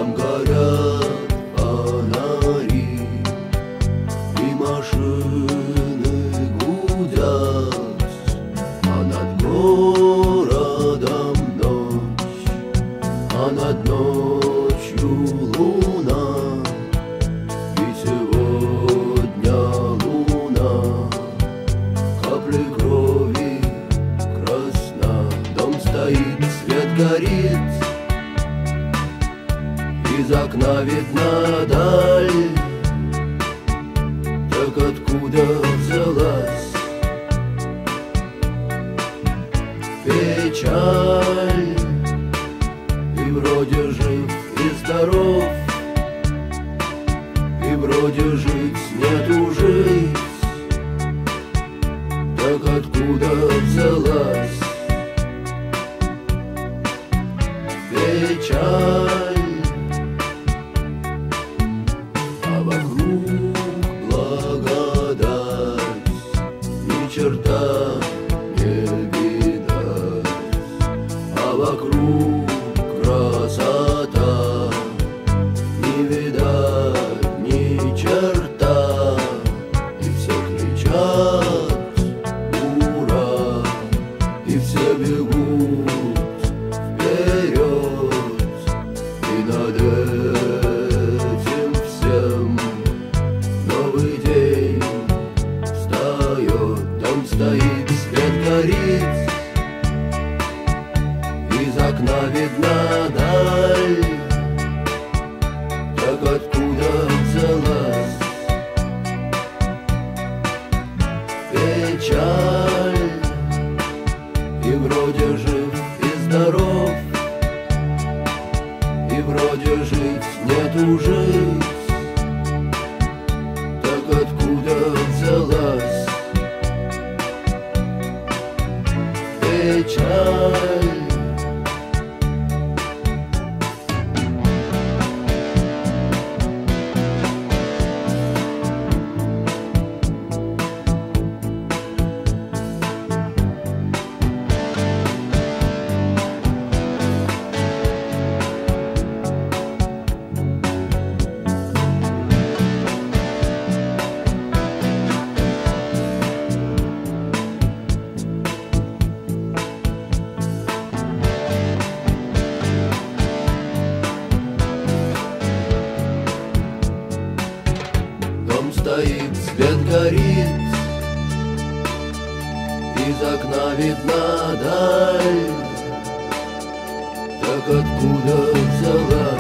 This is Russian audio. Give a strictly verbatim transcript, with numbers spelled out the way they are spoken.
Там горят фонари, и машины гудят, а над городом ночь, а над ночью луна. И сегодня луна капли крови красна. Дом стоит, свет горит, из окна видна даль. Так откуда взялась печаль? И вроде жив и здоров, и вроде жить нету жить. Так откуда взялась печаль? А вокруг благодать, ни черта не видать. А вокруг красота, не видать ни черта. И все кричат ура, и все бегут вперед. И над этим всем новый день встает. Дом стоит, свет горит, из окна видна даль. Так откуда взялась печаль? И вроде жив и здоров, и вроде жить нету жить. Так откуда взялась печаль? Дом стоит, свет горит, из окна видна даль. Так откуда взялась